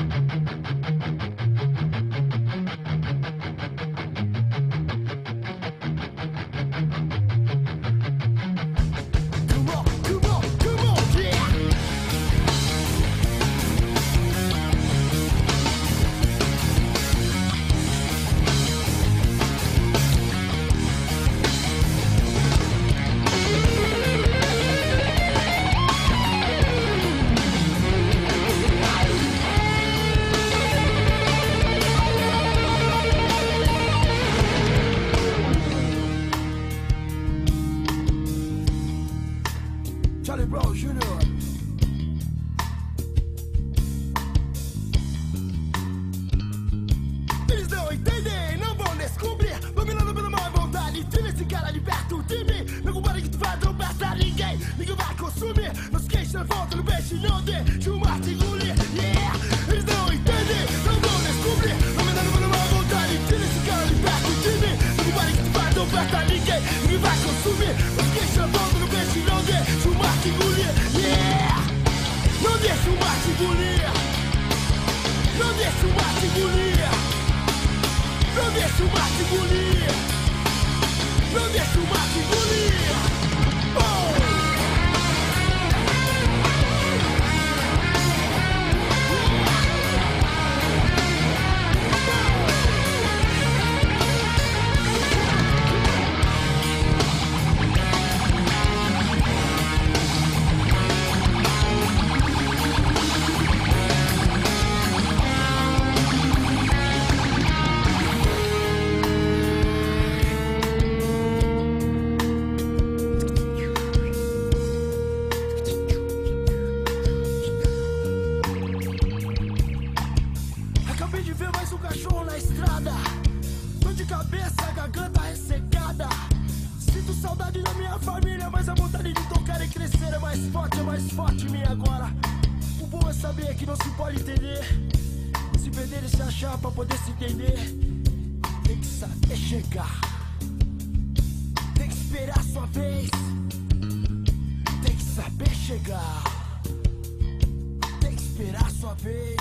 Charlie Brown Jr. Eles não entendem, não vão descobrir. Dominando pela má vontade, tira esse cara de perto de mim. Não compara que tu vai trombar pra ninguém. Ninguém vai consumir. Nos queixos na volta, no peixe não deixa o mar te engolir. Yeah! Eles não entendem, não vão descobrir. Dominando pela má vontade, tira esse cara de perto de mim. Não compara que tu vai trombar pra ninguém. Ninguém vai consumir. Nos queixos na volta, no peixe não deixa o mar te engolir. Yeah! Não deixa o mar te engolir. Não deixa o mar te engolir. Não deixa o mar te engolir. Não deixa o mar te engolir. Oh! Acabei de ver mais um cachorro na estrada. Tô de cabeça, garganta ressecada. Sinto saudade da minha família, mas a vontade de tocar e crescer é mais forte em mim agora. O bom é saber que não se pode entender. Se perder e se achar pra poder se entender. Tem que saber chegar. Tem que esperar a sua vez. Tem que saber chegar. Tem que esperar a sua vez.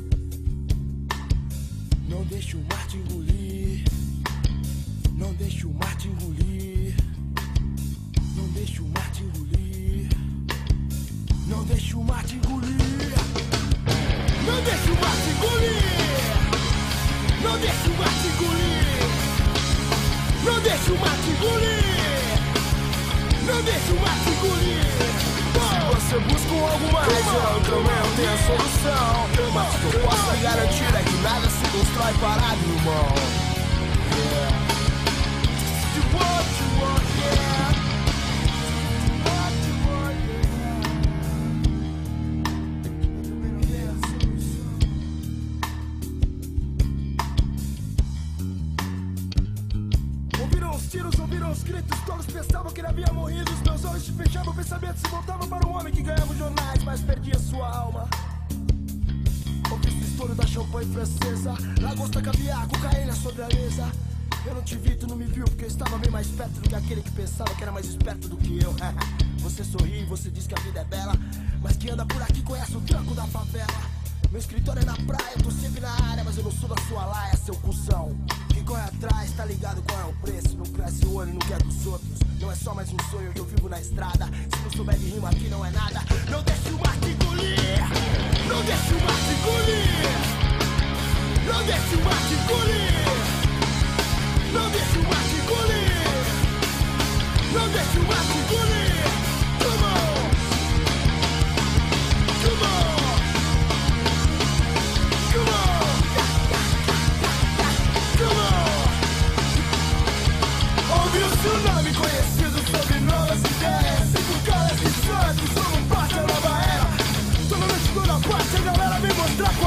Não deixe o mar te engolir. Não deixe o mar te engolir. Não deixe o mar te engolir. Não deixe o mar te engolir. Não deixe o mar te engolir. Não deixe o mar te engolir. Não deixe o mar te engolir. Não deixe o mar te engolir. Se você busca alguma razão, também não tem a solução. Mas o que eu posso garantir é que nada se constrói parado, irmão. Yeah. You want, yeah. Ouviram os tiros, ouviram os gritos. Todos pensavam que ele havia morrido. Os meus olhos se fechavam, o pensamento se voltava para um homem que ganhava os jornais, mas perdia sua alma. Ouvi o estouro da champanhe francesa, lagosta, caviar, cocaína sobre a mesa. Eu não te vi, tu não me viu, porque eu estava bem mais perto do que aquele que pensava que era mais esperto do que eu. Você sorri, você diz que a vida é bela, mas quem anda por aqui conhece o tranco da favela. Meu escritório é na praia, eu tô sempre na área, mas eu não sou da sua laia, seu cuzão. Quem corre atrás, tá ligado qual é o preço. Não cresce o olho, não quer dos outros. Não é só mais um sonho que eu vivo na estrada. Se não souber de rima aqui não é nada. Não deixe o mar te engolir. Não deixe o mar te engolir. Não deixe o mar te engolir. Não deixe o mar te engolir. Não deixe o mar te engolir. Come on. Come on. Come on. Come on. Ouvi o tsunami conhecido sobre novas ideias. Cinco caras e santos, somos parte da nova era. Toda noite, toda parte, a galera vem mostrar qual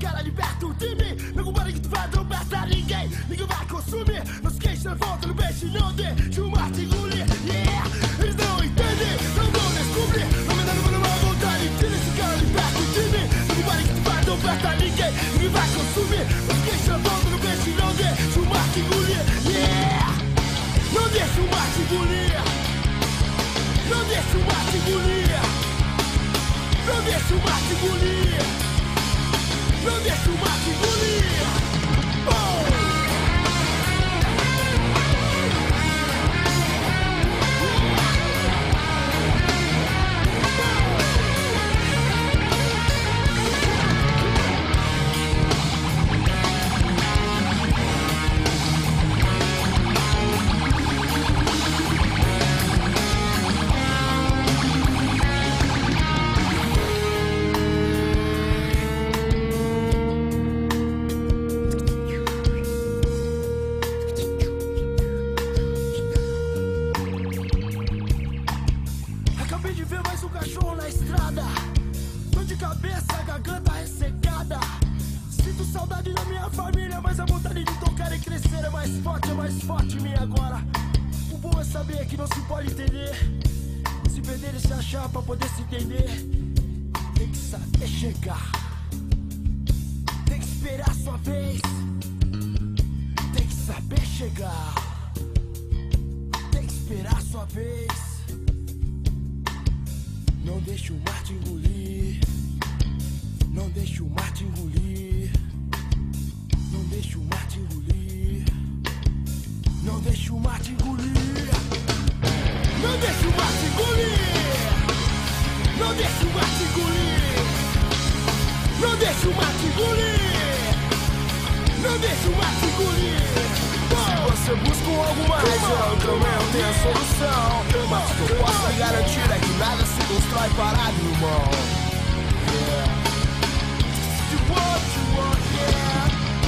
cara liberto de mim. Meu compadre que tu vai trombar pra ninguém vai consumir. Não se queixa, não volta no peixe, não deixa o mar te engolir. Yeah, eles não entendem, não vão descobrir. Não me dando uma vontade, tira esse cara liberto de mim. Meu compadre que tu vai trombar pra ninguém vai consumir. Não se queixa, não volta no peixe, não deixa o mar te engolir. Yeah, não deixa o mar te engolir. Não deixa o mar te engolir. Não deixa o mar te engolir. Não deixa o mar te engolir. Oh! Acabei de ver mais um cachorro na estrada. Dor de cabeça, garganta ressecada. Sinto saudade da minha família, mas a vontade de tocar e crescer é mais forte em mim agora. O bom é saber que não se pode entender. Se perder e se achar pra poder se entender. Tem que saber chegar. Tem que esperar a sua vez. Tem que saber chegar. Tem que esperar a sua vez. Não deixe o mar te engolir. Não deixe o mar te engolir. Não deixe o mar te engolir. Não deixe o mar te engolir. Não deixe o mar te engolir. Não deixe o mar te engolir. Não deixe o mar te engolir. Não deixe o mar te engolir. Se você busca algo mais, eu também tenho a solução. Mas o que eu posso garantir é que nada se constrói parado, irmão. Yeah. You want, yeah.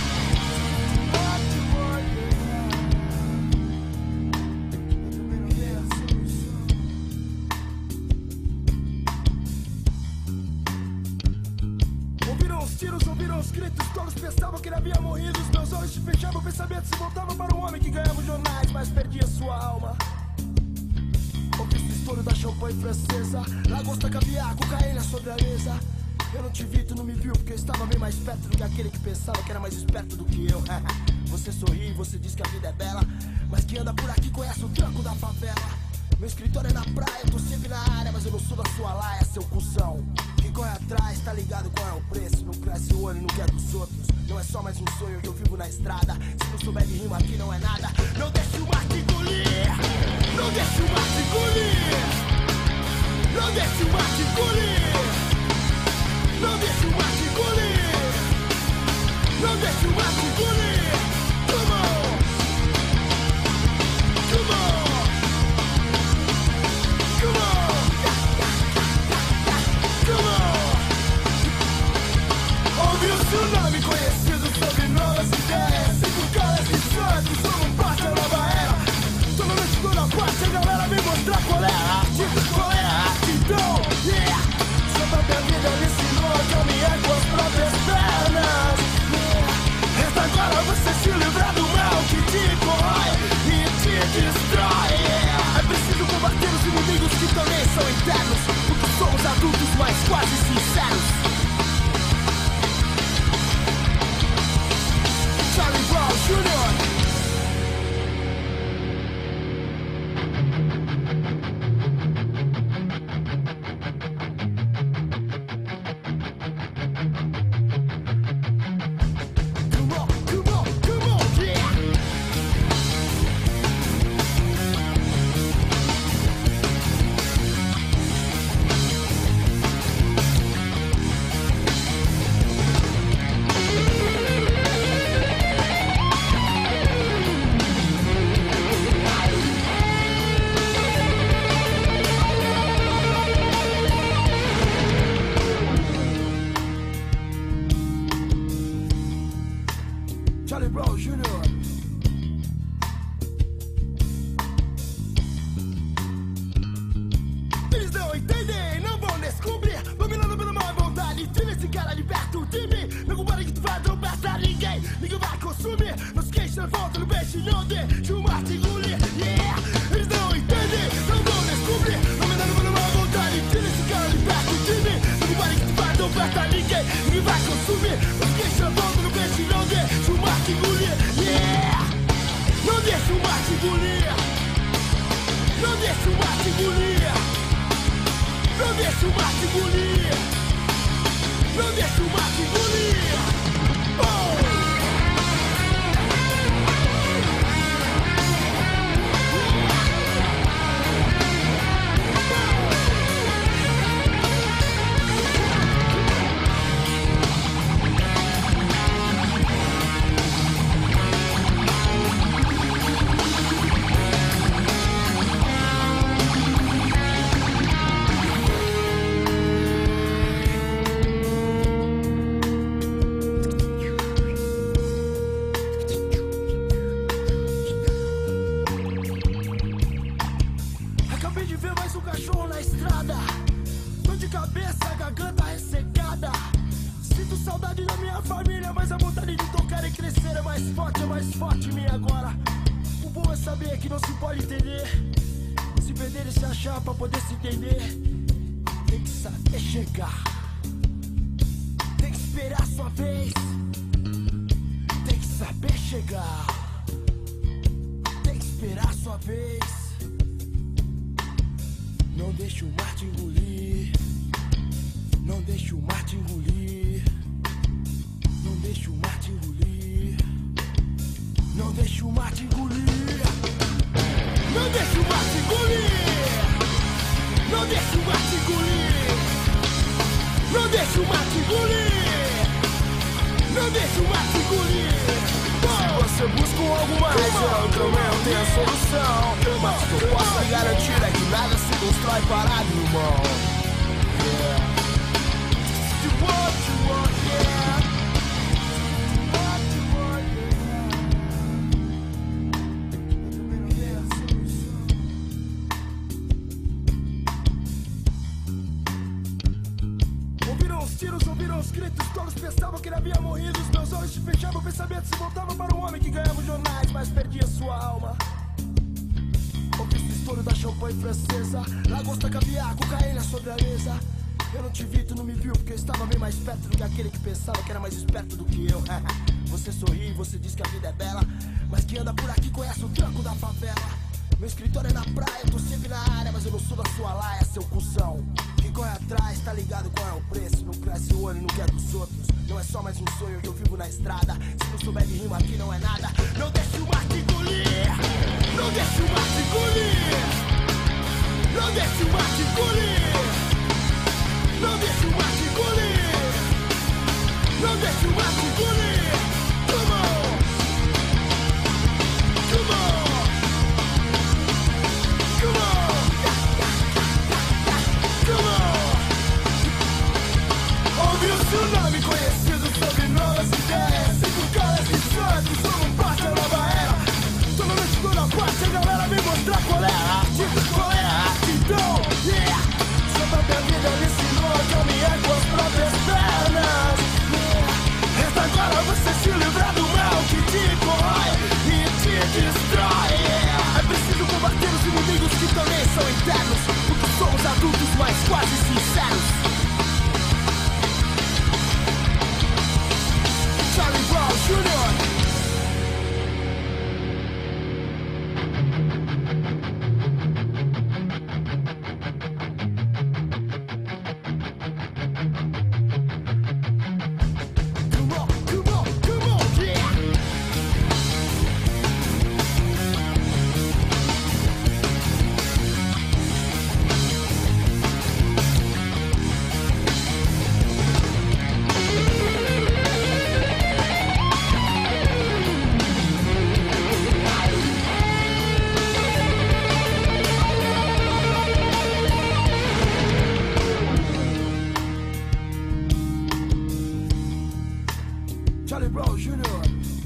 Ouviram os tiros, ouviram os gritos. Todos pensavam que ele havia morrido. Os meus olhos se fechavam, o pensamento se voltava para um homem que ganhava os jornais, mas perdia sua alma. Ouvi o estouro da champanhe francesa, lagosta, caviar, cocaína sobre a mesa. Eu não te vi, tu não me viu, porque eu estava bem mais perto do que aquele que pensava que era mais esperto do que eu. Você sorri, você diz que a vida é bela, mas quem anda por aqui conhece o tranco da favela. Meu escritório é na praia, eu tô sempre na área, mas eu não sou da sua laia, seu cuzão. Quem corre atrás, tá ligado qual é o preço. Não cresce o olho, não quer dos outros. Não é só mais um sonho que eu vivo na estrada. Se não souber de rima aqui não é nada. Não deixe o mar te engolir. Não deixe o mar te engolir. Não deixe o mar te engolir. Não deixe o mar te engolir. Não deixe o mar te engolir. Come on. Come on. Come on. Come on. Ouvi o tsunami conhecido sobre novas ideias. Cinco caras de santos, como parte da nova era. Toda noite, toda parte, a galera vem mostrar qual é a arte. Qual é a arte, então, yeah. Sua própria vida me ensinou a caminhar com as próprias pernas, yeah. Resta agora você se livrar do mal que te corrói e te destrói, yeah. É preciso combater os inimigos que também são internos, porque somos adultos, mas quase sinceros. Charlie Brown Jr. Charlie Brown Jr. Eles não entendem, não vão descobrir. Dominado pela má vontade, tira esse cara de perto de mim. Meu compadre que ninguém vai consumir. Nos queixos na volta no peixe, não deixa o mar te engolir. Yeah, eles não entendem, não vão descobrir. Não me dando uma vontade, tira esse cara de perto de mim. Não pare que tu vai, não aperta ninguém vai consumir. Nos queixos na volta no peixe, não deixa o mar te engolir. Yeah, não deixa o mar te engolir. Não deixa o mar te engolir. Não deixa o mar te engolir. Não deixa o mar te engolir. Oh! Acabei de ver mais um cachorro na estrada. Dor de cabeça, garganta ressecada. Sinto saudade da minha família, mas a vontade de tocar e crescer é mais forte em mim agora. O bom é saber que não se pode entender. Se perder e se achar pra poder se entender. Tem que saber chegar. Tem que esperar a sua vez. Tem que saber chegar. Tem que esperar a sua vez. Não deixe o mar te engolir. Não deixe o mar te engolir. Não deixe o mar te engolir. Não deixe o mar te engolir. Não deixe o mar te engolir. Não deixe o mar te engolir. Não deixe o mar te engolir. Não deixe o mar te engolir. Se você busca algo mais, eu também tenho a solução. Mas o que eu posso garantir é que nada se constrói parado, irmão. Yeah. You want, yeah. Ouviram os tiros, ouviram os gritos. Todos pensavam que ele havia morrido. Os meus olhos se fechavam, o pensamento se voltava para um homem que ganhava os jornais, mas perdia sua alma. Ouvi o estouro da champanhe francesa, lagosta, caviar, cocaína sobre a mesa. Eu não te vi, tu não me viu, porque eu estava bem mais perto do que aquele que pensava que era mais esperto do que eu. Você sorri, você diz que a vida é bela, mas quem anda por aqui conhece o tranco da favela. Meu escritório é na praia, eu tô sempre na área, mas eu não sou da sua laia, seu cuzão. Quem corre atrás, tá ligado qual é o preço. Não cresce o olho, não quer dos outros. Não é só mais um sonho que eu vivo na estrada. Se não souber de rima aqui não é nada. Não deixe o mar te engolir. Não deixe o mar te engolir. Não deixe o mar te engolir. Não deixe o mar te engolir. Não deixe o mar te engolir. Come on. Come on. Come on. Come on. Ouvi o tsunami conhecido sobre novas ideias. Cinco caras de santos, como parte da nova era. Toda noite, toda parte, a galera vem mostrar qual é a arte. Qual é a arte, então, yeah. Sua própria vida me ensinou a caminhar com as próprias pernas, yeah. Resta agora você se livrar do mal que te corrói e te destrói, yeah. É preciso combater os inimigos que também são internos, porque somos adultos, mas quase sinceros. Charlie Brown Jr. Charlie Brown Jr.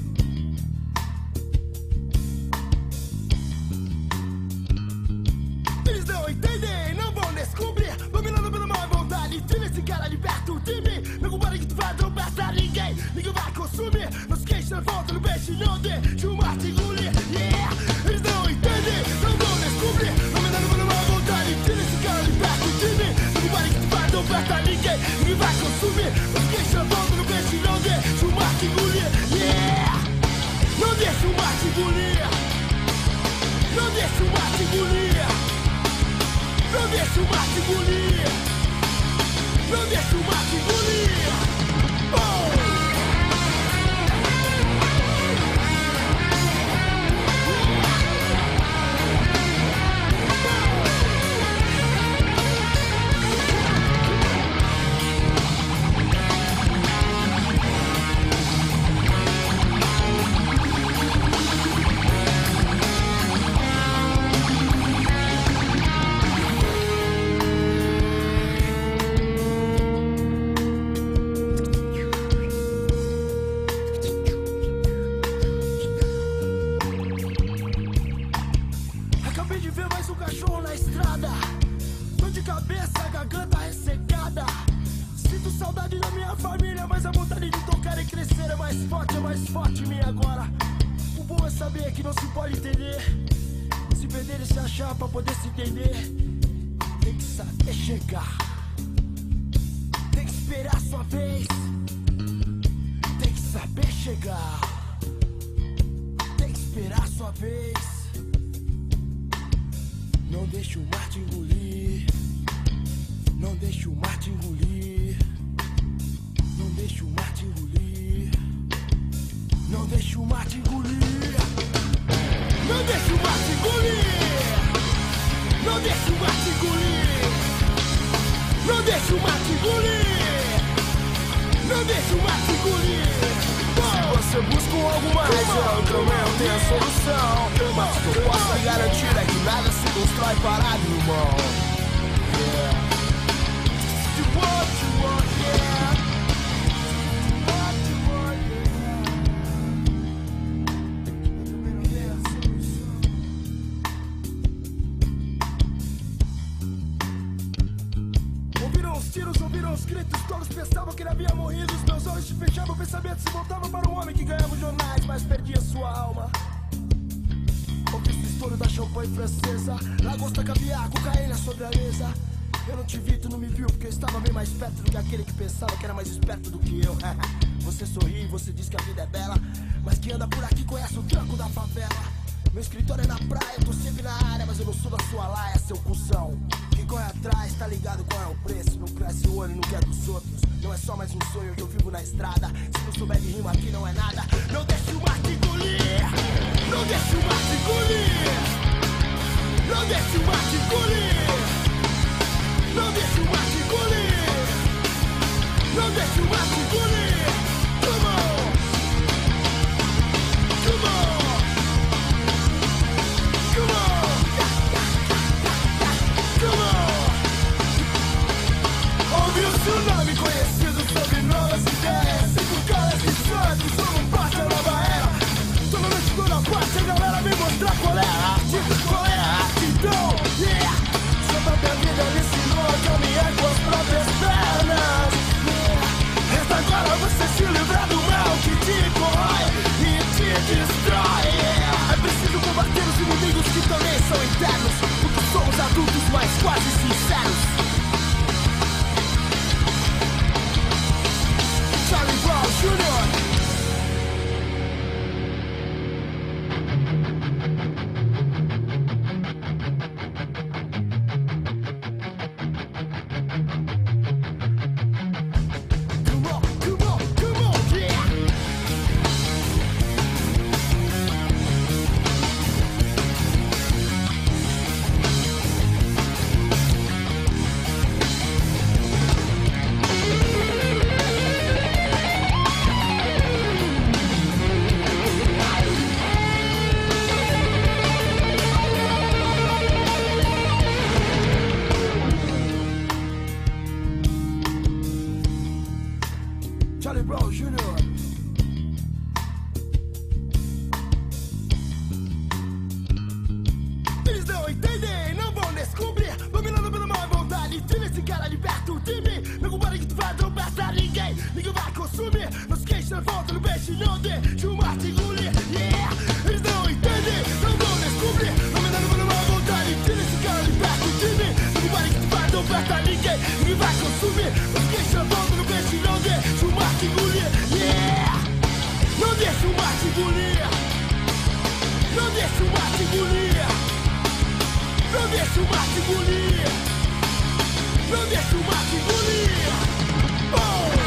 Eles não entendem, não vão descobrir. Dominando pela má vontade, tira esse cara de perto de mim. Meu compadre que tu vai, não basta ninguém vai consumir. engolir. Não deixa o mar te engolir. Não deixa o mar te engolir. Oh! Acabei de ver mais um cachorro na estrada. Dor de cabeça, garganta ressecada. Sinto saudade da minha família, mas a vontade de tocar e crescer é mais forte em mim agora. O bom é saber que não se pode entender. Se perder e se achar pra poder se entender. Tem que saber chegar. Tem que esperar a sua vez. Tem que saber chegar. Tem que esperar a sua vez. Não deixe o mar te engolir. Não deixe o mar te engolir. Não deixe o mar te engolir. Não deixe o mar te engolir. Não deixe o mar te engolir. Não deixe o mar te engolir. Não deixe o mar te engolir. Não deixe o mar te engolir. Se você busca alguma razão, também não tem a solução. Mas o que eu posso garantir é que nada se constrói parado, irmão. Yeah. You want, yeah. Ouviram os tiros, ouviram os gritos, todos pensavam que ele havia morrido. Os meus olhos se fechavam, o pensamento se voltava para um homem que ganhava os jornais, mas perdia sua alma. Ouvi o estouro da champanhe francesa, lagosta, caviar, cocaína sobre a mesa. Eu não te vi, tu não me viu, porque eu estava bem mais perto do que aquele que pensava que era mais esperto do que eu. Você sorri, você diz que a vida é bela, mas quem anda por aqui conhece o tranco da favela. Meu escritório é na praia, eu tô sempre na área, mas eu não sou da sua laia, seu cuzão. Quem corre atrás, tá ligado qual é o preço. Não cresce o olho, não quer dos outros. Não é só mais um sonho que eu vivo na estrada. Se não souber de rima aqui não é nada. Não deixe o mar te engolir. Não deixe o mar te engolir. Não deixe o mar te engolir. Não deixe o mar te engolir. Não deixe o mar te engolir. Come on. Come on. Come on. Come on. Ouvi o tsunami conhecido sobre novas ideias. 5 caras de santos, como parte da nova era. Toda noite, toda parte, a galera vem mostrar qual é a arte. Qual é a arte, então, yeah. Sua própria vida me ensinou a caminhar com as próprias pernas, yeah. Resta agora você se livrar do mal que te corrói e te destrói, yeah. É preciso combater os inimigos que também são internos, porque somos adultos, mas quase sinceros. Charlie Brown Jr. Charlie Brown Jr. Eles não entendem, não vão descobrir. Dominado pela má vontade, tira esse cara de perto de mim. Meu compadre que tu vai tropeçar ninguém. Ninguém vai consumir. Nos queixos na volta, no peixe não deixa o mar te engolir. Yeah, eles não entendem, não vão descobrir. Dominado pela má vontade, tira esse cara de perto de mim. Meu compadre que tu vai tropeçar ninguém. Ninguém vai consumir. Nos queixos na volta, no peixe não deixa o mar te engolir. Yeah. deixa o mar te engolir. Não deixa o mar te engolir. Oh!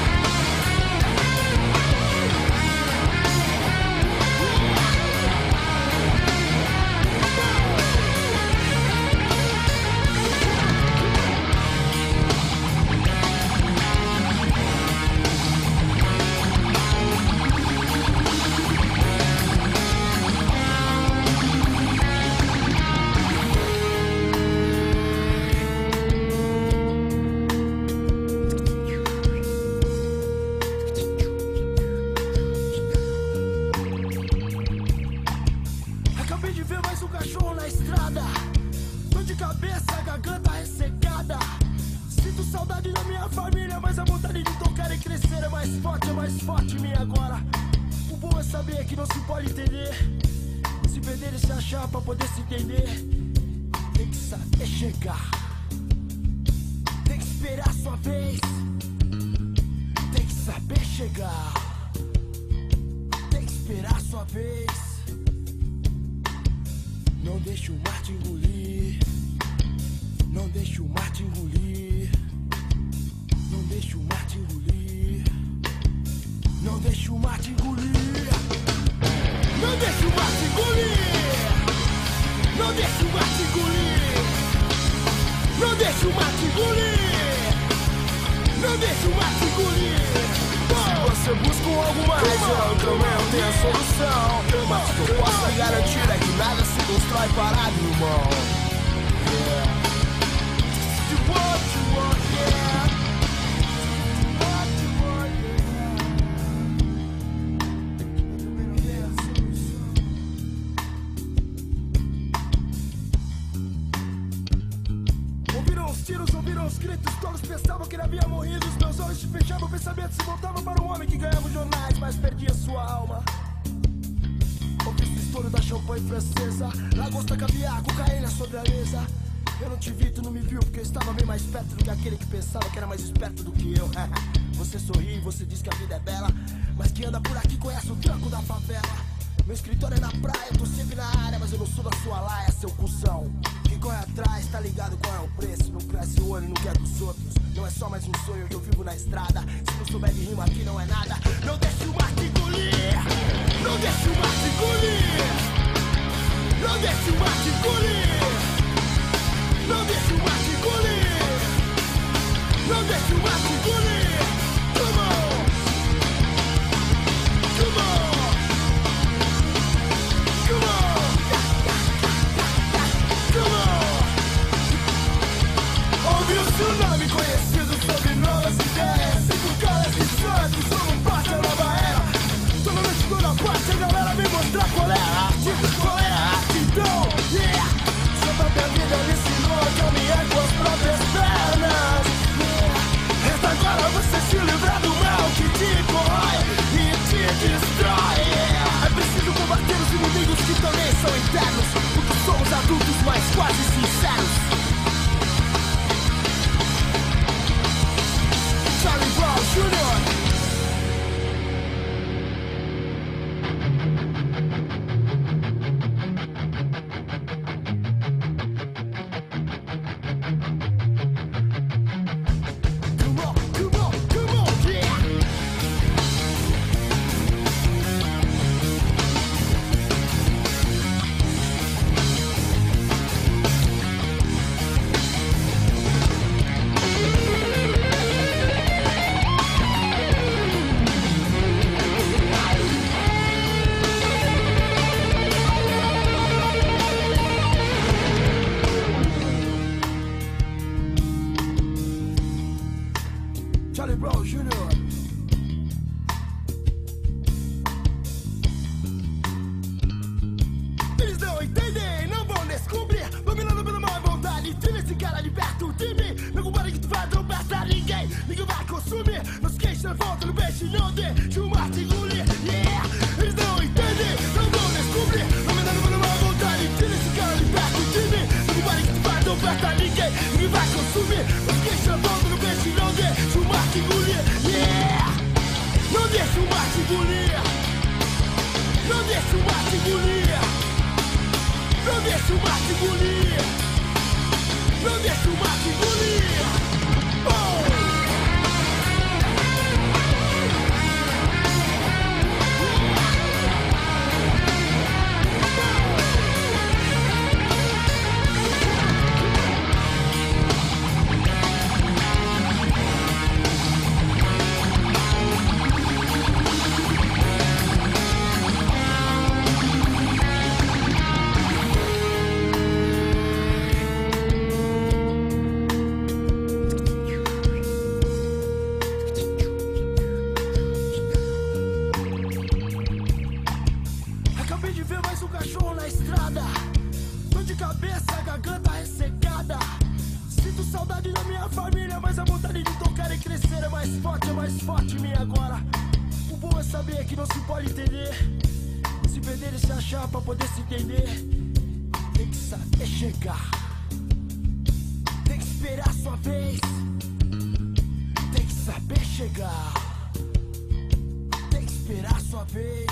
Acabei de ver mais um cachorro na estrada. Tô de cabeça, garganta ressecada. Sinto saudade da minha família, mas a vontade de tocar e crescer é mais forte em mim agora. O bom é saber que não se pode entender. Se perder e se achar pra poder se entender. Tem que saber chegar. Tem que esperar a sua vez. Tem que saber chegar. Tem que esperar a sua vez. Não deixe o mar te engolir. Não deixe o mar te engolir. Não deixe o mar te engolir. Não deixe o mar te engolir. Não deixe o mar te engolir. Não deixe o mar te engolir. Não deixe o mar te engolir. Não deixe o mar te engolir. Se você busca algo mais, eu também tenho a solução. Mas o que eu posso garantir é que nada se constrói parado, irmão. Yeah. You want, yeah. Ouviram os tiros, ouviram os gritos, todos pensavam que ele havia morrido. Os meus olhos se fechavam, o pensamento se voltava para um homem que ganhava os jornais, mas perdia sua alma. Ouvi o estouro da champanhe francesa, lagosta, caviar, cocaína sobre a mesa. Eu não te vi, tu não me viu, porque eu estava bem mais perto do que aquele que pensava que era mais esperto do que eu. Você sorri, você diz que a vida é bela, mas quem anda por aqui conhece o tranco da favela. Meu escritório é na praia, eu tô sempre na área, mas eu não sou da sua laia, seu cuzão. Quem corre atrás, tá ligado qual é o preço. Não cresce o olho, não quer dos outros. Não é só mais um sonho que eu vivo na estrada. Se não souber de rima aqui não é nada. Não deixe o mar te engolir. Não deixe o mar te engolir. Não deixe o mar te engolir. Não deixe o mar te engolir. Não deixe o mar te engolir. Come on. Come on. Come on. Come on. Ouvi o tsunami conhecido sobre novas ideias. Cinco caras de santos, como parte da nova era. Toda noite, toda parte, a galera vem mostrar qual é a arte. Qual é a arte, então, yeah. Sua própria vida me ensinou a caminhar com as próprias pernas, yeah. Resta agora você se livrar do mal que te corrói e te destrói, yeah. É preciso combater os inimigos que também são internos, porque somos adultos, mas quase sinceros. Charlie Brown Jr. Charlie Brown Jr. Eles não entendem, não vão descobrir. Dominado pela má vontade, tira esse cara de perto de mim. Não compare que tu vai tropeçar ninguém. Ninguém vai consumir. Nos queixos na volta, no peixe não deixa o mar te engolir. Yeah! Eles não entendem, não vão descobrir. Dominado pela má vontade, tira esse cara de perto de mim. Não compare que tu vai tropeçar ninguém. Ninguém vai consumir. Nos queixos na volta, no peixe não deixa o mar te engolir. Yeah! Não deixa o mar te engolir. Não deixa o mar te engolir. Não deixa o mar te engolir. Não deixa o mato engolir. Acabei de ver mais um cachorro na estrada. Dor de cabeça, garganta ressecada. Sinto saudade da minha família, mas a vontade de tocar e crescer é mais forte em mim agora. O bom é saber que não se pode entender, se perder e se achar pra poder se entender. Tem que saber chegar, tem que esperar a sua vez. Tem que saber chegar, tem que esperar a sua vez.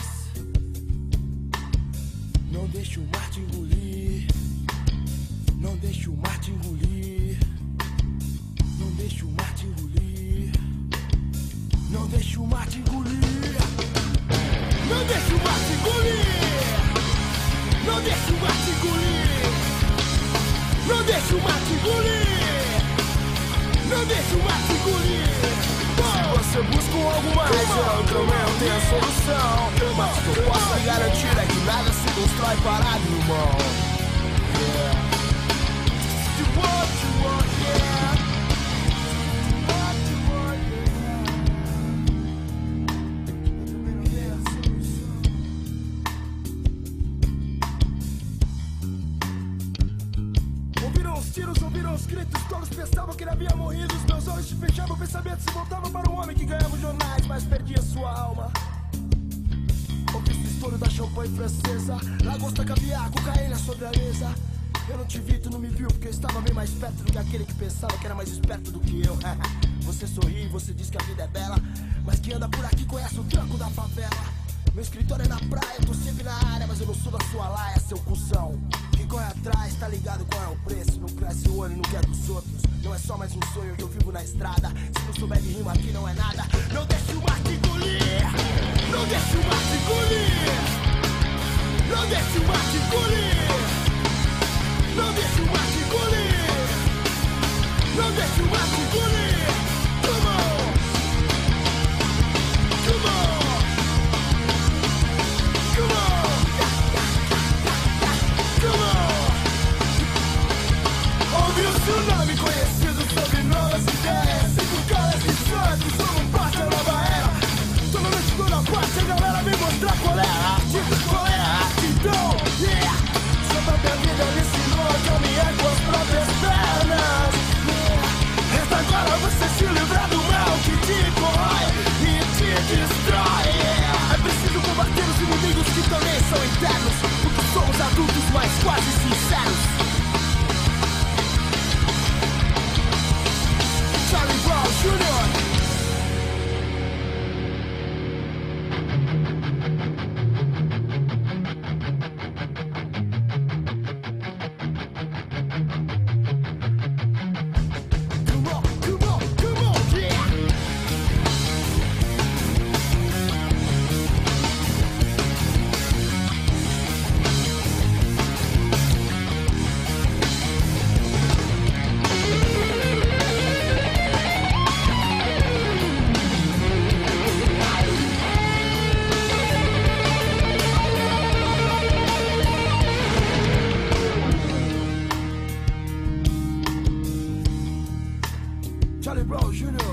Não deixe o mar te engolir. Não deixe o mar te engolir. Não deixe o mar te engolir. Não deixe o mar te engolir. Não deixe o mar te engolir. Não deixe o mar te engolir. Não deixe o mar te engolir. Não deixe o mar te engolir. Se você busca algo mais, eu também tenho a solução. Mas o que eu posso garantir é que nada se constrói parado, irmão. Yeah. You want, yeah. Ouviram os tiros, ouviram os gritos, todos pensavam que ele havia morrido. Os meus olhos se fechavam, o pensamento se voltava para um homem que ganhava os jornais, mas perdia sua alma. Ouvi o estouro da champanhe francesa, lagosta, caviar, cocaína sobre a mesa. Eu não te vi, tu não me viu, porque eu estava bem mais perto do que aquele que pensava que era mais esperto do que eu. Você sorri, você diz que a vida é bela, mas quem anda por aqui conhece o tranco da favela. Meu escritório é na praia, eu tô sempre na área, mas eu não sou da sua laia, seu cuzão. Quem corre atrás, tá ligado qual é o preço. Não cresce o olho, não quer dos outros. Não é só mais um sonho que eu vivo na estrada. Se não souber de rima aqui não é nada. Não deixe o mar te engolir. Não deixe o mar te engolir. Não deixe o mar te engolir. Não deixe o mar te engolir. Não deixe o mar te engolir. Come on. Come on. Come on. Come on. Ouvi o tsunami conhecido sobre novas ideias. 5 caras de santos, como parte da nova era. Toda noite, toda parte, a galera vem mostrar qual é a arte. Qual é a arte, então, yeah. Sua própria vida me ensinou a caminhar com as próprias pernas, yeah. Resta agora você se livrar do mal que te corrói e te destrói, yeah. É preciso combater os inimigos que também são internos, porque somos adultos, mas quase sinceros. Charlie Brown Jr. Charlie Brown Jr.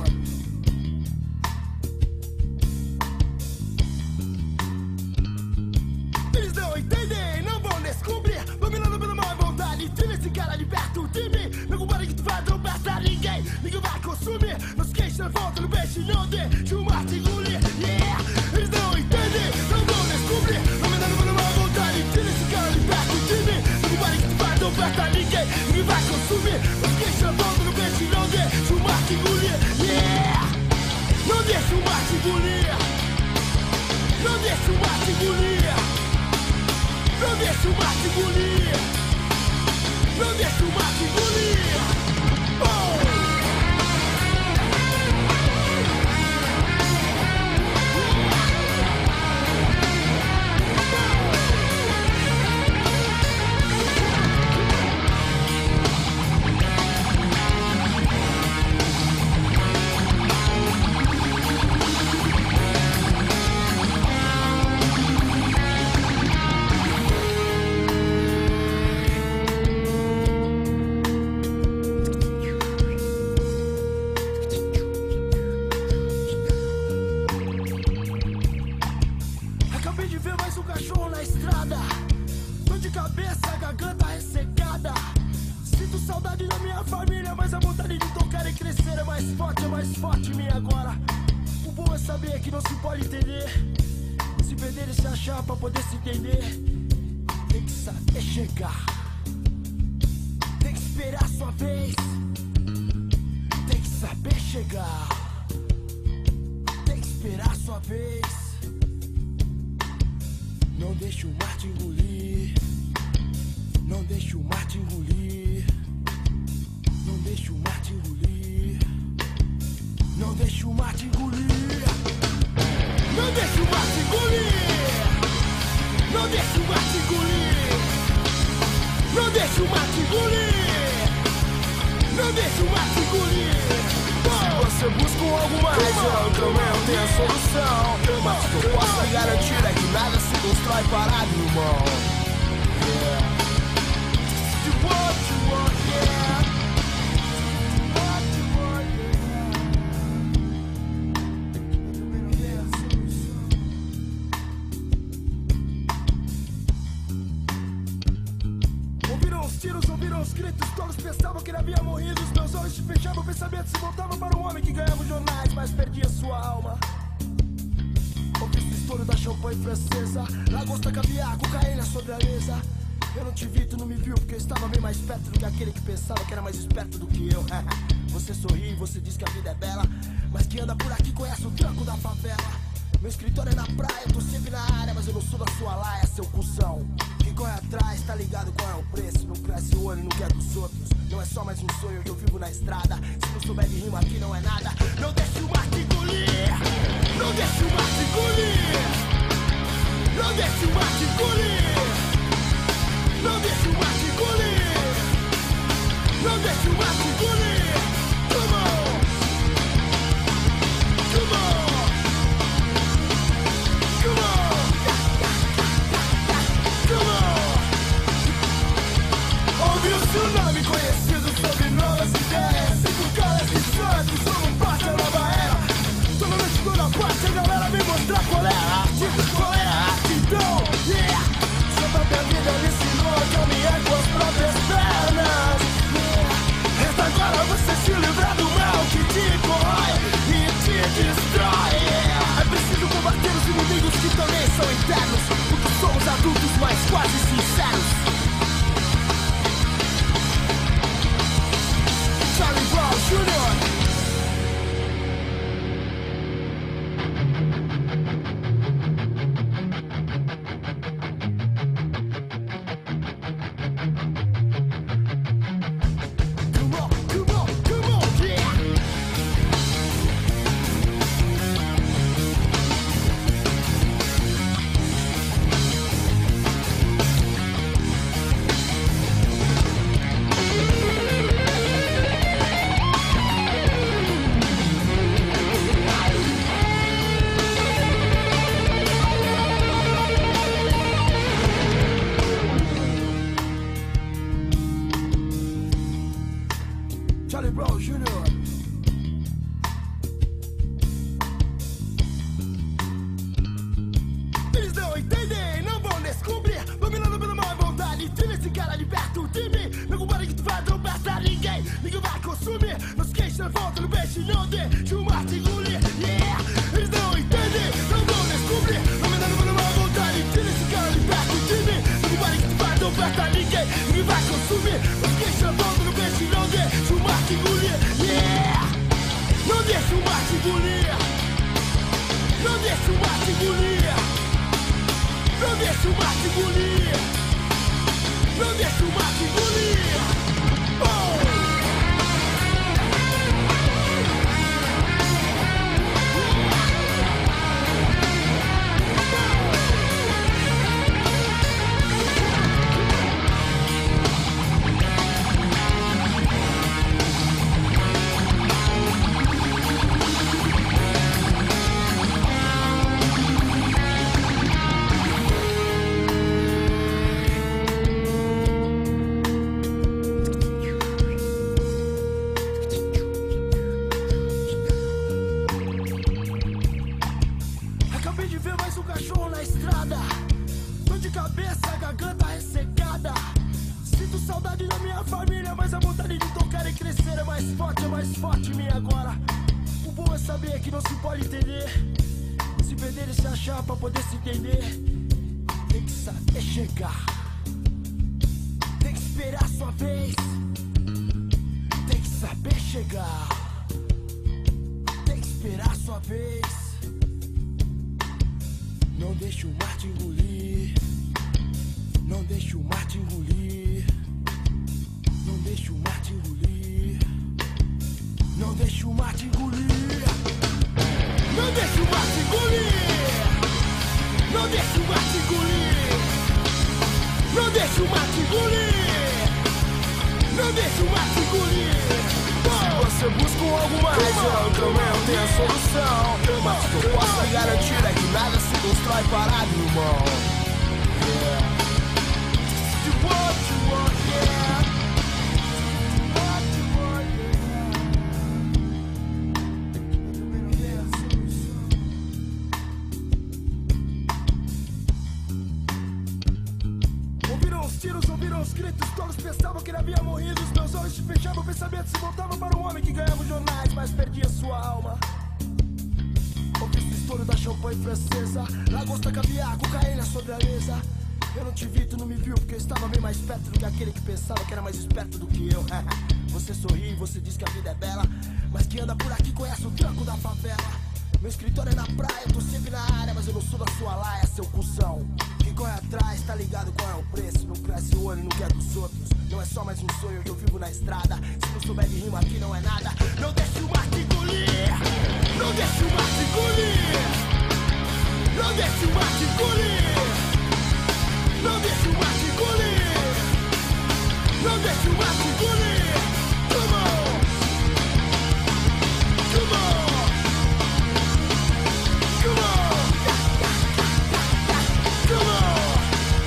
Eles não entendem, não vão descobrir. Dominado pela má vontade, tira esse cara de perto de mim. Meu compadre que tu vai tropeçar ninguém, ninguém vai consumir. Nos queixos na volta, no peixe não deixa o mar te engolir, yeah. Eles não entendem, não vão descobrir. Dominado pela má vontade, tira esse cara de perto de mim. Meu compadre que tu vai tropeçar ninguém, ninguém vai consumir. Nos queixos na volta, no peixe não deixa o mar te engolir, yeah. Não deixa o mar te engolir. Não deixa o mar te engolir. Não deixa o mar te engolir. Não deixa o mar te engolir. é mais forte em mim agora. O bom é saber que não se pode entender. Se perder e se achar pra poder se entender. Tem que saber chegar. Tem que esperar a sua vez. Tem que saber chegar. Tem que esperar a sua vez. Não deixe o mar te engolir. Não deixe o mar te engolir. Não deixe o mar te engolir. Não deixe o mar te engolir. Não deixe o mar te engolir. Não deixe o mar te engolir. Não deixe o mar te engolir. Não deixe o mar te engolir. Se você busca alguma razão, também não tem a solução. Mas o que eu posso garantir é que nada se constrói parado, irmão. Yeah. You want, yeah. Ouviram os tiros, ouviram os gritos. Todos pensavam que ele havia morrido. Os meus olhos se fechavam, o pensamento se voltava para um homem que ganhava os jornais, mas perdia sua alma. Ouvi o estouro da champanhe francesa, lagosta, caviar, cocaína sobre a mesa. Eu não te vi, tu não me viu, porque eu estava bem mais perto do que aquele que pensava que era mais esperto do que eu. Você sorri, você diz que a vida é bela, mas quem anda por aqui conhece o tranco da favela. Meu escritório é na praia, eu tô sempre na área, mas eu não sou da sua laia, seu cuzão. Quem corre atrás, tá ligado qual é o preço. Não cresce o olho, não quer dos outros. Não é só mais um sonho e eu vivo na estrada. Se não souber de rima aqui não é nada. Não deixe o mar te engolir. Não deixe o mar te engolir. Não deixe o mar te engolir. Não deixe o mar te engolir. Não deixe o mar te engolir. Come on. Come on. Come on. Come on. Ouvi o tsunami conhecido sobre novas ideias. Cinco caras de santos, como parte da nova era. Toda noite, toda parte, a galera vem mostrar qual é a arte. Qual é a arte, então, yeah. Sua própria vida me ensinou a caminhar com as próprias pernas, yeah. Resta agora você se livrar do mal que te corrói e te destrói, yeah. É preciso combater os inimigos que também são internos, porque somos adultos, mas quase sinceros. Charlie Brown Jr. Charlie Brown Jr. Eles não entendem, não vão descobrir. Dominado pela má vontade, tira esse cara de perto de mim. Meu compadre que tu vai tropeçar ninguém. Ninguém vai consumir. Nos queixos na volta, no peixe não deixa o mar te engolir, yeah. Eles não entendem, não vão descobrir. Dominado pela má vontade, tira esse cara de perto de mim. Meu compadre que tu vai tropeçar ninguém. Ninguém vai consumir. Nos queixos na volta, no peixe não deixa o mar te engolir, yeah. Não deixa o mar te engolir. Não deixa o mar te engolir. Não deixa o mar te engolir. Não deixa o mar te engolir. Oh! Acabei de ver mais um cachorro na estrada. Dor de cabeça, garganta ressecada. Se Sinto saudade da minha família, mas a vontade de tocar e crescer é mais forte em mim agora. O bom é saber que não se pode entender, se perder e se achar pra poder se entender. Tem que saber chegar, tem que esperar a sua vez. Tem que saber chegar, tem que esperar a sua vez. Não deixe o mar te engolir, não deixe o mar te engolir, não deixe o mar te engolir, não deixe o mar te engolir, não deixe o mar te engolir, não deixe o mar te engolir, não deixe o mar te engolir, não deixe o mar te engolir. Se você busca alguma razão, também não tem a solução, mas o que eu posso garantir é que nada se constrói parado, irmão. Yeah. What you want, yeah. What you want, yeah. Ouviram os tiros, ouviram os gritos, todos pensavam que ele havia morrido. Os meus olhos se fechavam, o pensamento se voltava para um homem que ganhava os jornais, mas perdia sua alma. Ouvi o estouro da champanhe francesa, lagosta, caviar, cocaína sobre a mesa. Eu não te vi, tu não me viu, porque eu estava bem mais perto do que aquele que pensava que era mais esperto do que eu. Você sorri, você diz que a vida é bela, mas quem anda por aqui conhece o tranco da favela. Meu escritório é na praia, eu tô sempre na área, mas eu não sou da sua laia, seu cuzão. Quem corre atrás, tá ligado qual é o preço. Não cresce o olho, não quer dos outros. Não é só mais um sonho que eu vivo na estrada. Se não souber de rima aqui não é nada. Não deixe o mar te engolir, não deixe o mar te engolir, não deixe o mar te engolir, não deixe o mar te engolir, não deixe o mar te engolir. Come on, come on, come on, come on.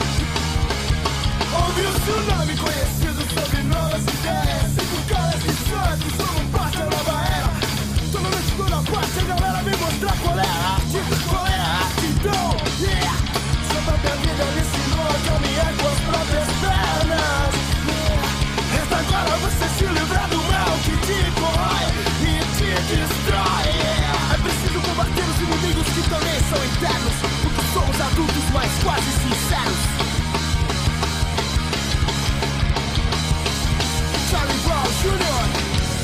Ouvi o tsunami conhecido sobre novas ideias. 5 caras de santos, como parte da nova era. Toda noite, toda parte, a galera vem mostrar qual é a arte, qual é a arte, então, yeah. Sua própria vida me ensinou a caminhar com as próprias pernas, yeah. Resta agora você se livrar do mal que te corrói e te destrói, yeah. É preciso combater os inimigos que também são internos, porque somos adultos, mas quase sinceros. Charlie Brown Jr.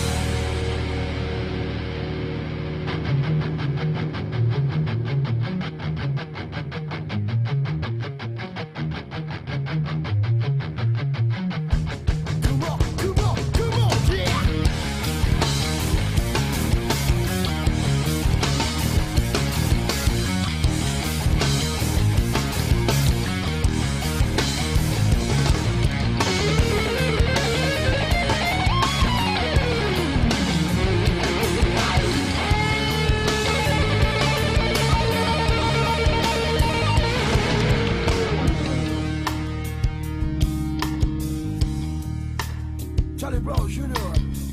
Charlie Brown Jr.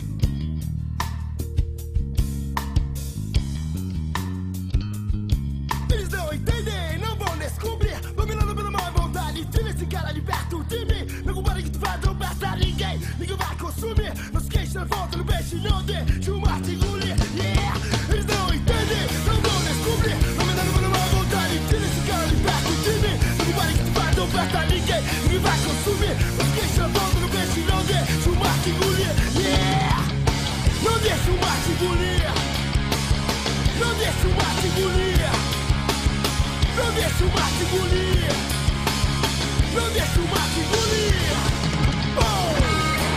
Eles não entendem, não vão descobrir. Dominado pela má vontade, tira esse cara de perto de mim. Meu compadre que tu vai tropeçar ninguém, ninguém vai consumir. Nos queixos na volta, no peixe não deixa o mar te engolir, yeah. Eles não entendem, não vão descobrir. Dominado pela má vontade, tira esse cara de perto de mim. Meu compadre que tu vai tropeçar ninguém, ninguém vai consumir. Nos queixos na volta, no peixe não deixa o mar te engolir, yeah. Não deixa o mar te engolir, não deixa o mar te engolir, não deixa o mar te engolir, não deixa o mar te engolir. Oh!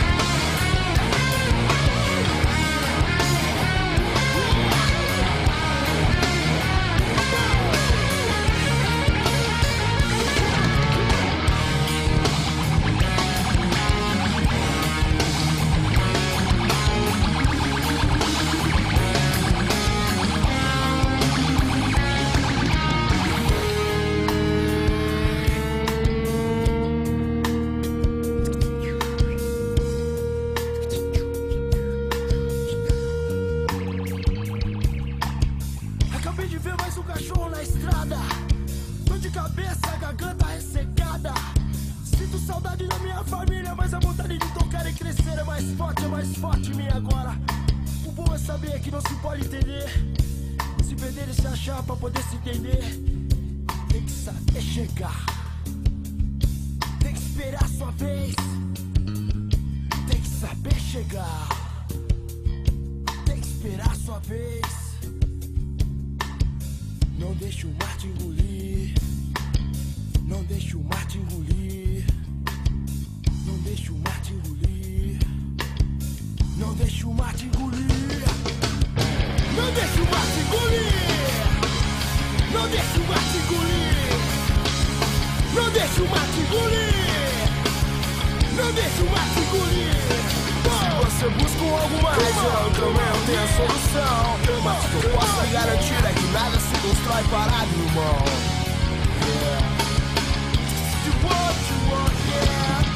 Acabei de ver mais um cachorro na estrada, dor de cabeça, garganta ressecada. Sinto saudade da minha família, mas a é mais forte em mim agora. O bom é saber que não se pode entender, se perder e se achar pra poder se entender. Tem que saber chegar, tem que esperar sua vez. Tem que saber chegar, tem que esperar sua vez. Não deixe o mar te engolir, não deixe o mar te engolir, não deixe o mar te engolir, não deixe o mar te engolir, não deixe o mar te engolir, não deixe o mar te engolir, não deixe o mar te engolir, não deixe o mar te engolir. Se você busca algo mais, eu também tenho a solução. Mas o que eu posso garantir é que nada se constrói parado, irmão. Yeah. You want, yeah.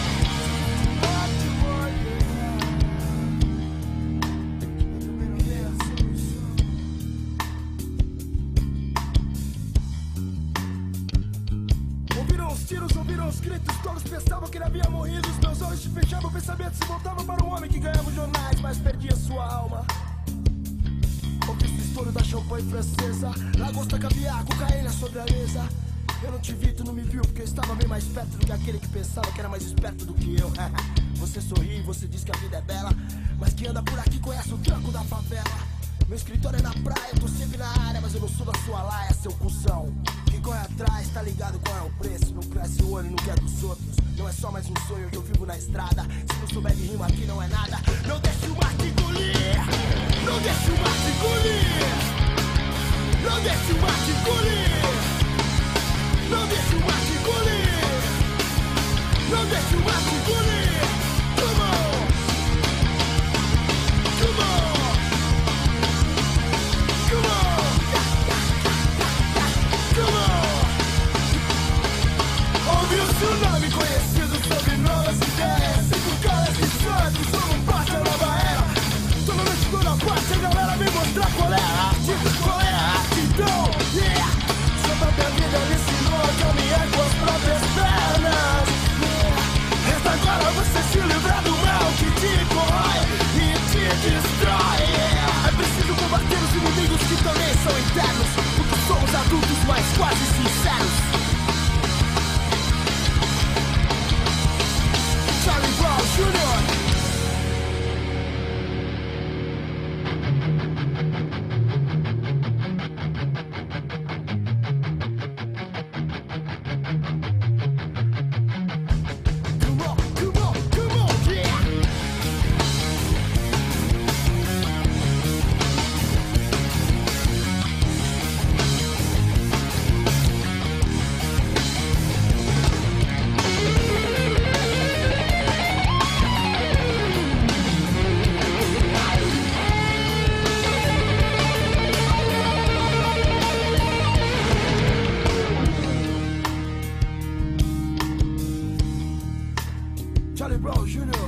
Ouviram os tiros, ouviram os gritos, todos pensavam que ele havia morrido. Os meus olhos se fechavam, o pensamento se voltava para um homem que ganhava os jornais, mas perdia sua alma. Ouvi o estouro da champanhe francesa, lagosta, caviar, cocaína sobre a mesa. Eu não te vi, tu não me viu, porque eu estava bem mais perto do que aquele que pensava que era mais esperto do que eu. Você sorri, você diz que a vida é bela, mas quem anda por aqui conhece o tranco da favela. Meu escritório é na praia, eu tô sempre na área, mas eu não sou da sua laia, seu cuzão. Quem corre atrás, tá ligado qual é o preço. Não cresce o olho, não quer dos outros. Não é só mais um sonho que eu vivo na estrada. Se não souber de rima aqui não é nada. Não deixe o mar te engolir, não deixe o mar te engolir, não deixe o mar te engolir, não deixe o mar te engolir, não deixe o mar te engolir. Come on, come on, come on, come on. Ouvi o tsunami conhecido sobre novas ideias. 5 caras de santos, somos parte da nova era. Toda noite, toda parte, a galera vem mostrar qual é a arte, qual é a arte, então, yeah. Sua própria vida me ensinou a caminhar com as próprias pernas, yeah. Resta agora você se livrar do mal que te corrói e te destrói, yeah. É preciso combater os inimigos que também são internos, porque somos adultos, mas quase sinceros. Charlie Brown Jr. Charlie Brown Jr.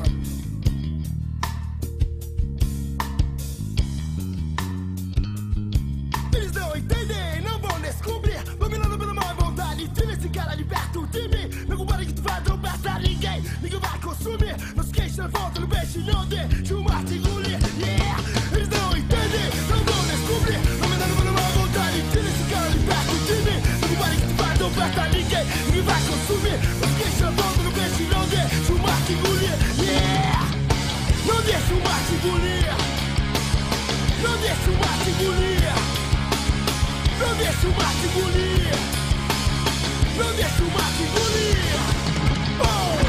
Eles não entendem, não vão descobrir. Dominado pela má vontade, tira esse cara de perto de mim. Meu compadre que tu vai tropeçar ninguém, ninguém vai consumir. Nos queixos na volta, no peixe não deixa o mar te engolir, yeah. Eles não entendem, não vão descobrir. Dominado pela má vontade, tira esse cara de perto de mim. Meu compadre que tu vai tropeçar ninguém, ninguém vai consumir. Nos queixos na volta, no peixe não deixa o mar te engolir, yeah. Não deixa o mar te engolir, não deixa o mar te engolir, não deixa o mar te engolir, não deixa o mar te engolir. Oh!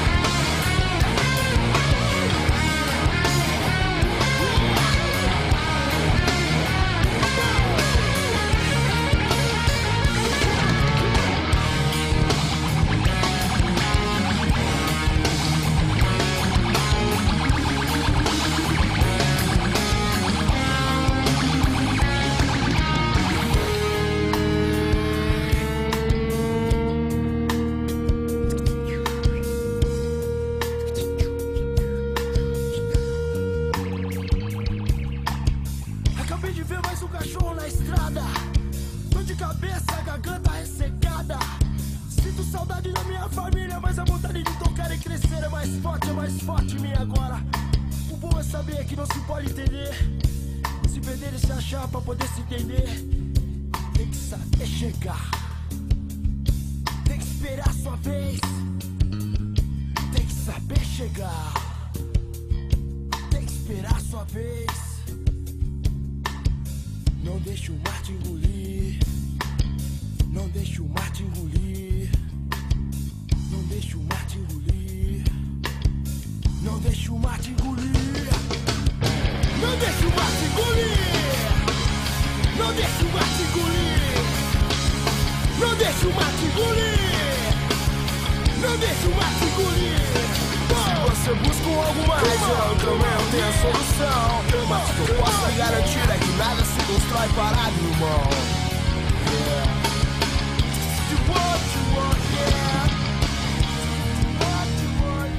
Acabei de ver mais um cachorro na estrada, dor de cabeça, garganta ressecada. Sinto saudade da minha família, mas a vontade de tocar e crescer é mais forte em mim agora. O bom é saber que não se pode entender, se perder e se achar pra poder se entender. Tem que saber chegar, tem que esperar a sua vez. Tem que saber chegar, tem que esperar a sua vez. Não deixe o mar te engolir, não deixe o mar te engolir, não deixe o mar te engolir, não deixe o mar te engolir, não deixe o mar te engolir, não deixe o mar te engolir, não deixe o mar te engolir, não deixe o mar te engolir. Se você busca algo mais, eu também tenho a solução. Mas o que eu posso garantir é que nada se constrói parado, irmão. Yeah. What you want, yeah. What you want,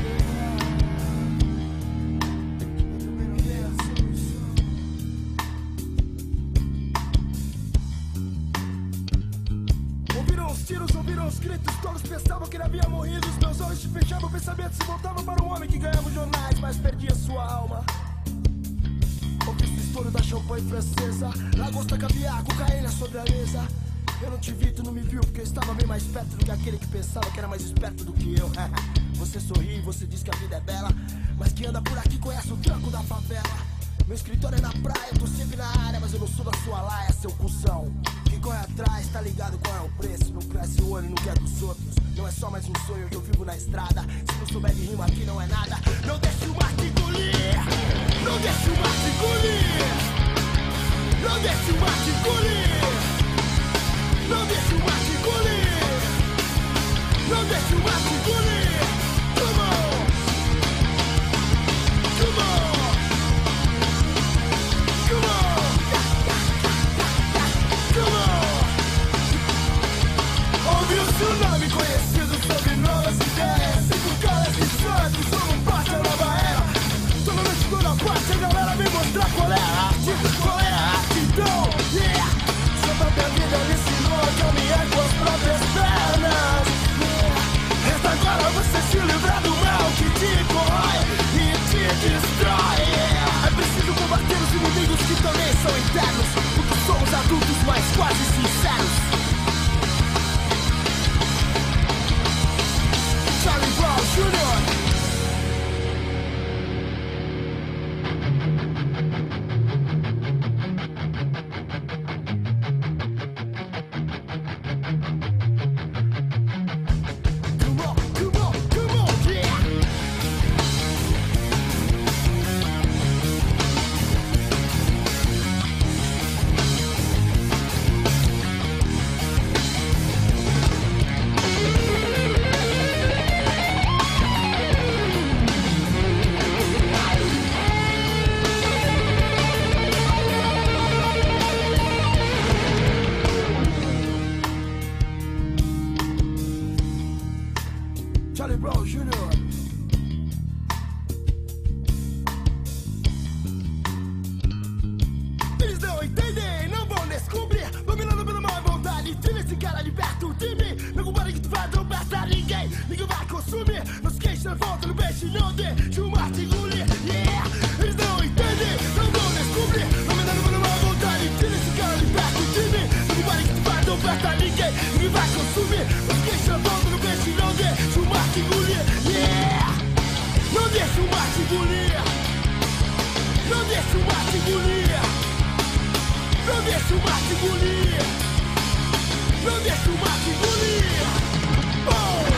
yeah. Ouviram os tiros, ouviram os gritos. Todos pensavam que ele havia morrido. Os meus olhos se fechavam, o pensamento se voltava para um homem que ganhava os jornais, mas perdia sua alma. Ouvi o estouro da champanhe francesa, lagosta, caviar, cocaína sobre a mesa. Eu não te vi, tu não me viu, porque eu estava bem mais perto do que aquele que pensava que era mais esperto do que eu. Você sorri, você diz que a vida é bela, mas quem anda por aqui conhece o tranco da favela. Meu escritório é na praia, eu tô sempre na área, mas eu não sou da sua laia, seu cuzão. Quem corre atrás, tá ligado qual é o preço. Não cresce o olho, não quer dos outros. Não é só mais um sonho e eu vivo na estrada. Se não souber de rima aqui não é nada. Não deixe o mar te engolir, não deixe o mar te engolir, não deixe o mar te engolir, não deixe o mar te engolir, não deixe o mar te engolir. Come on, come on, come on, come on. Ouvi o tsunami conhecido sobre novas ideias. 5 caras de santos, somos parte da nova era. Toda noite, toda parte, a galera vem mostrar qual é a arte, qual é a arte, então, yeah. Sua própria vida me ensinou a caminhar com as próprias pernas, yeah. Resta agora você se livrar do mal que te corrói e te destrói, yeah. É preciso combater os inimigos que também são internos, porque somos adultos, mas quase sinceros. Charlie Brown Jr. Charlie Brown Jr. Eles não entendem, não vão descobrir. Dominado pela má vontade, tira esse cara de perto de mim. Não compare que tu vai tropeçar ninguém, ninguém vai consumir. Nos queixos na volta, no peixe não deixe o mar te engolir, yeah. Eles não entendem, não vão descobrir. Dominado pela má vontade, tira esse cara de perto de mim. Não compare que tu vai tropeçar ninguém, ninguém vai consumir. Nos queixos na volta, no peixe não deixe o mar te engolir, yeah. Não deixe o mar te engolir, não deixe o mar te engolir, não deixe o mar te engolir, não deixe o mar te engolir. Oh!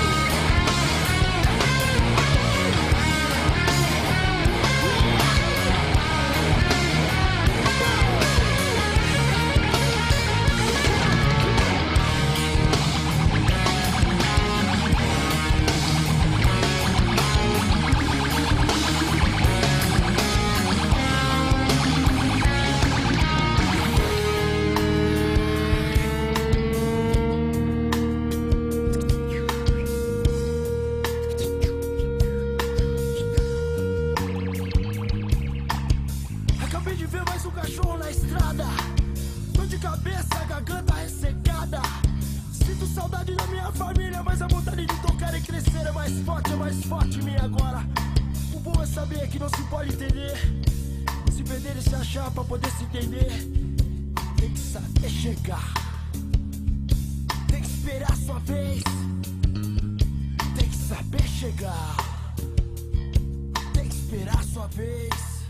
Acabei de ver mais um cachorro na estrada, dor de cabeça, garganta ressecada. Se Sinto saudade da minha família, mas a vontade de tocar e crescer é mais forte em mim agora. O bom é saber que não se pode entender, se perder e se achar pra poder se entender. Tem que saber chegar, tem que esperar a sua vez. Tem que saber chegar, tem que esperar a sua vez.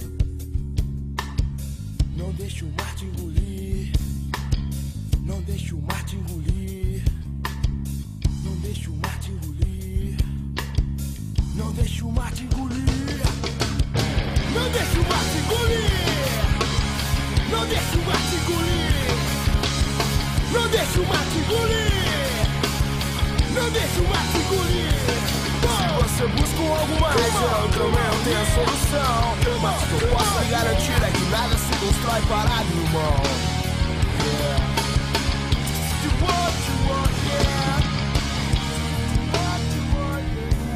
Não deixe o mar te engolir, não deixe o mar te engolir, não deixe o mar te engolir, não deixe o mar te engolir, não deixe o mar te engolir, não deixe o mar te engolir, não deixe o mar te engolir, não deixe o mar te engolir. Se você busca alguma razão, também não tem a solução, mas o que eu posso garantir é que nada se constrói parado, irmão. Yeah. What you want, yeah. What you want,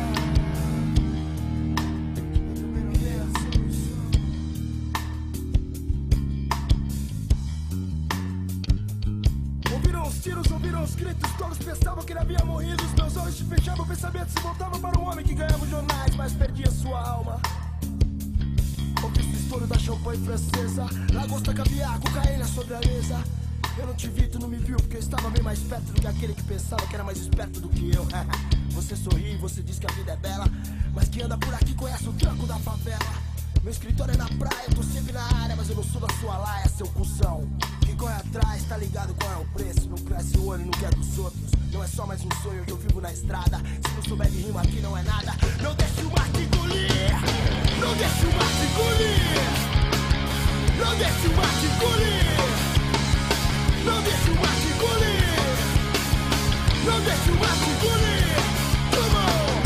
yeah. Ouviram os tiros, ouviram os gritos, todos pensavam que ele havia morrido. Os meus olhos se fechavam, o pensamento se voltava para um homem que ganhava os jornais, mas perdia sua alma. Ouvi o estouro da champanhe francesa, lagosta, caviar, cocaína sobre a mesa. Eu não te vi, tu não me viu, porque eu estava bem mais perto do que aquele que pensava que era mais esperto do que eu. Você sorri, você diz que a vida é bela, mas quem anda por aqui conhece o tranco da favela. Meu escritório é na praia, eu tô sempre na área, mas eu não sou da sua laia, seu cuzão. Quem corre atrás, tá ligado qual é o preço. Não cresce o olho, não quer dos outros. Não é só mais um sonho que eu vivo na estrada. Se não souber de rima aqui não é nada. Não deixe o mar te engolir, não deixe o mar te engolir, não deixe o mar te engolir, não deixe o mar te engolir, não deixe o mar te engolir. Come on,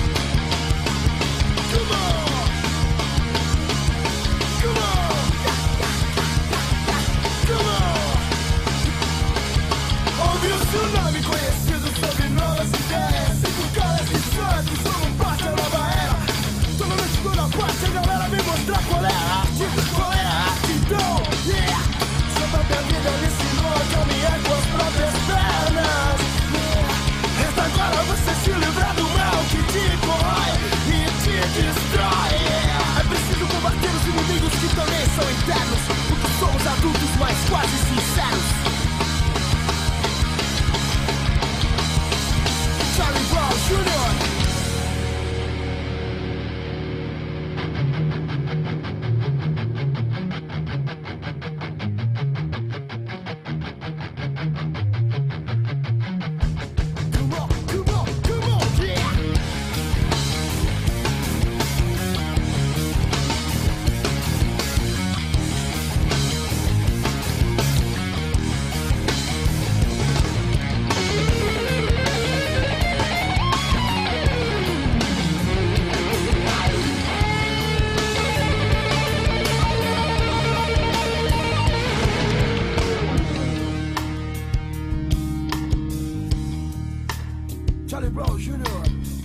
come on, come on, come on. Ouvi o seu nome conhecido sobre novas ideias. 5 caras de santos, somos parte da nova era. Toda noite, toda parte, a galera vem mostrar qual é a arte, qual é a arte, então, yeah. Sua própria vida me ensinou a caminhar com as próprias pernas, yeah. Resta agora você se livrar do mal que te corrói e te destrói, yeah. É preciso combater os inimigos que também são internos, porque somos adultos, mas quase sinceros. Charlie Brown Jr. Charlie Brown Jr.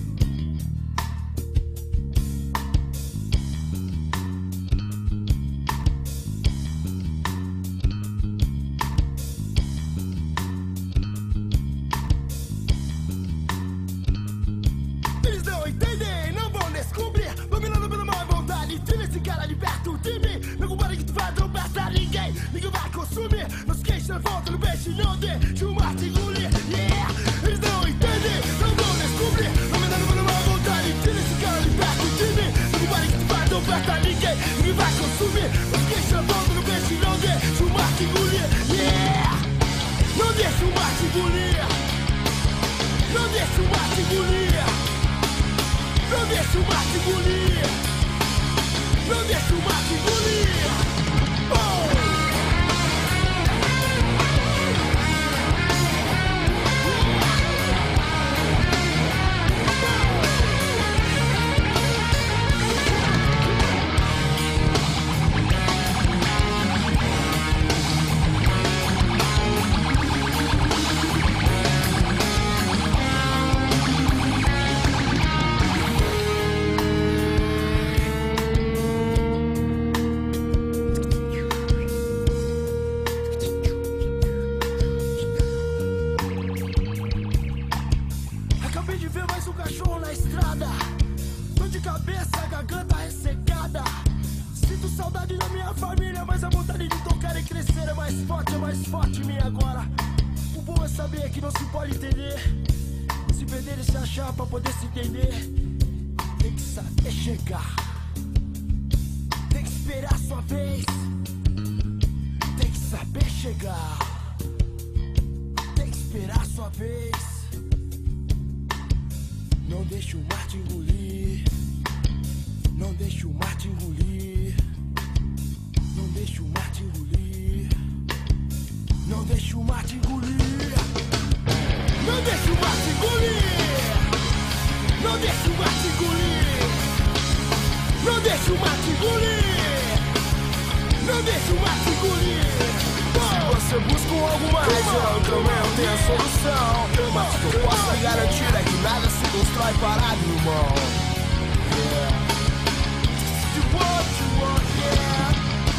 Eles não entendem, não vão descobrir. Dominado pela má vontade, tira esse cara de perto de mim. Não compare que tu vai tropeçar ninguém. Ninguém vai consumir. Não se queixa, volta no peixe, não deixe o mar te engolir, yeah. Eles não entendem, não vão descobrir. Dominado pela má vontade, tira esse cara de perto de mim. Não compare que tu vai tropeçar ninguém. Ninguém vai consumir. Não se queixa, volta no peixe, não deixe o mar te engolir, yeah. Não deixe o mar te engolir, não deixe o mar te engolir, não deixe o mar te engolir, não deixe o mar te engolir. Oh! verdadeira é mais forte em mim agora. O bom é saber que não se pode entender, se perder e se achar pra poder se entender. Tem que saber chegar, tem que esperar sua vez. Tem que saber chegar, tem que esperar sua vez. Não deixe o mar te engolir, não deixe o mar te engolir, não deixe o mar te engolir, não deixe o mar te engolir, não deixe o mar te engolir, não deixe o mar te engolir, não deixe o mar te engolir, não deixe o mar te engolir. Se você busca algo mais, eu também tenho a solução. Mas o que eu posso lhe garantir é que nada se constrói parado, irmão. Yeah. You want, yeah.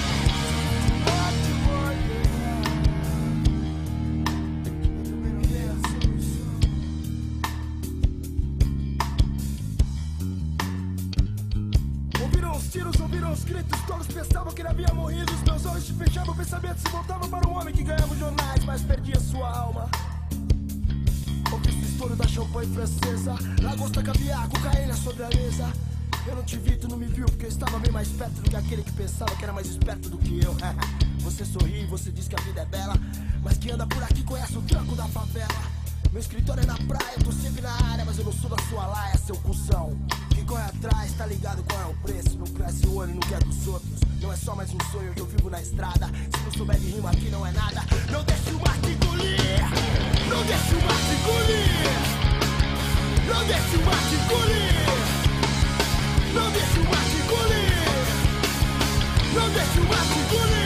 Ouviram os tiros, ouviram os gritos, todos pensavam que ele havia morrido. Os meus olhos se fechavam, o pensamento se voltava para um homem que ganhava os jornais, mas perdia sua alma. Ouvi o estouro da champanhe francesa, lagosta, caviar, cocaína sobre a mesa. Eu não te vi, tu não me viu, porque eu estava bem mais perto do que aquele que pensava que era mais esperto do que eu. Você sorri, você diz que a vida é bela, mas quem anda por aqui conhece o tranco da favela. Meu escritório é na praia, eu tô sempre na área, mas eu não sou da sua laia, seu cuzão. Quem corre atrás, tá ligado qual é o preço. Não cresce o olho, não quer dos outros. Não é só mais um sonho que eu vivo na estrada. Se não souber de rima aqui não é nada. Não deixe o mar te engolir, não deixe o mar te engolir, não deixe o mar te engolir, não deixe o mar te engolir, não deixe o mar te engolir.